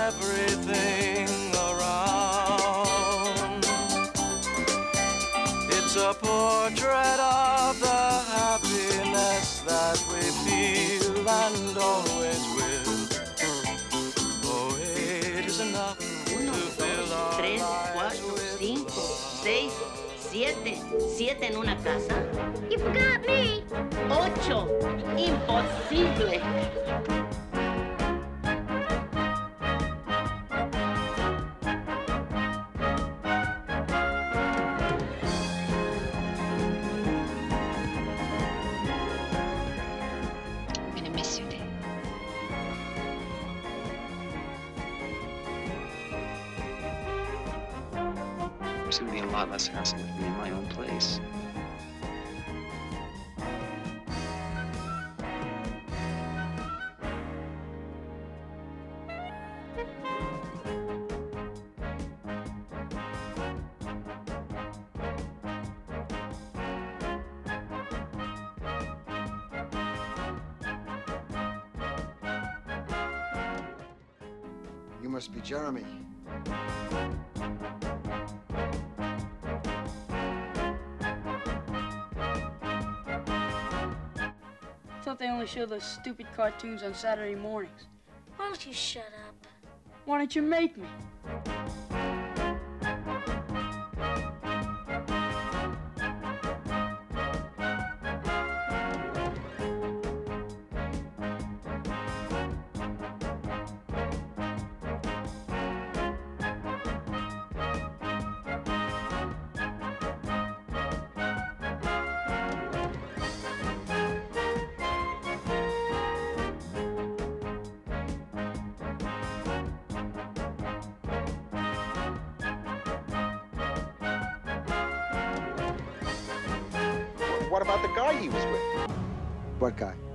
everything around. It's a portrait of the happiness that we feel and always will. Oh, it is enough to fill our 1, 2, 3, 4, 5, 6, 7 en una casa. You forgot me. 8. Imposible. I'm gonna miss you, Dave. There's gonna be a lot less hassle with me in my own place. You must be Jeremy. I thought they only show those stupid cartoons on Saturday mornings. Why don't you shut up? Why don't you make me? What about the guy he was with? What guy?